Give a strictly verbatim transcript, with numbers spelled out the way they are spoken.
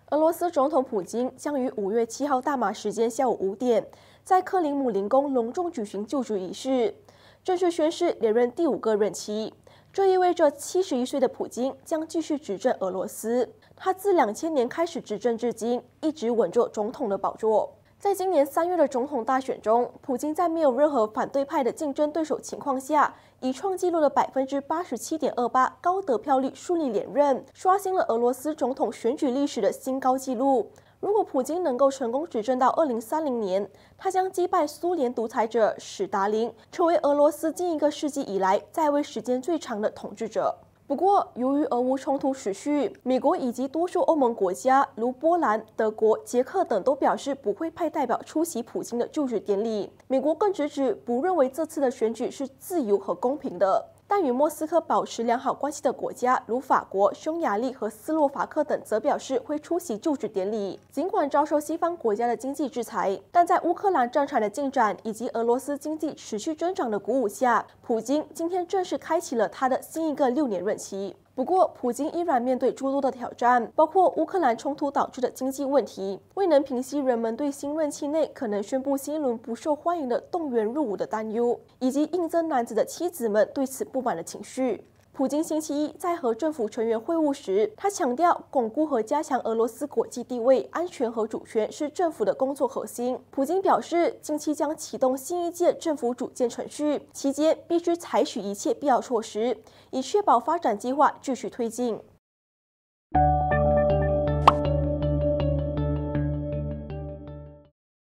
俄罗斯总统普京将于五月七号大马时间下午五点，在克林姆林宫隆重举行就职仪式，正式宣誓连任第五个任期。这意味着七十一岁的普京将继续执政俄罗斯。他自两千年开始执政至今，一直稳坐总统的宝座。在今年三月的总统大选中，普京在没有任何反对派的竞争对手情况下，以创纪录的百分之八十七点二八高得票率顺利连任，刷新了俄罗斯总统选举历史的新高纪录。如果普京能够成功执政到二零三零年，他将击败苏联独裁者史达林，成为俄罗斯近一个世纪以来在位时间最长的统治者。不过，由于俄乌冲突持续，美国以及多数欧盟国家如波兰、德国、捷克等都表示不会派代表出席普京的就职典礼。美国更直指不认为这次的选举是自由和公平的。但与莫斯科保持良好关系的国家如法国、匈牙利和斯洛伐克等则表示会出席就职典礼。尽管遭受西方国家的经济制裁，但在乌克兰战场的进展以及俄罗斯经济持续增长的鼓舞下，普京今天正式开启了他的新一个六年任期。不过，普京依然面对诸多的挑战，包括乌克兰冲突导致的经济问题，未能平息人们对新任期内可能宣布新一轮不受欢迎的动员入伍的担忧，以及应征男子的妻子们对此不满的情绪。普京星期一在和政府成员会晤时，他强调巩固和加强俄罗斯国际地位、安全和主权是政府的工作核心。普京表示，近期将启动新一届政府组建程序，期间必须采取一切必要措施，以确保发展计划继续推进。